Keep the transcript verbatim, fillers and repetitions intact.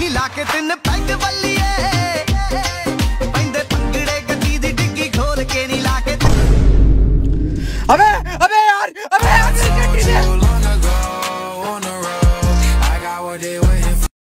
नी लाके तिन पैग बल्लिए पैंदे पंगड़े गड्डी दी डिग्गी खोल के नी लाके। अबे अबे यार अबे यार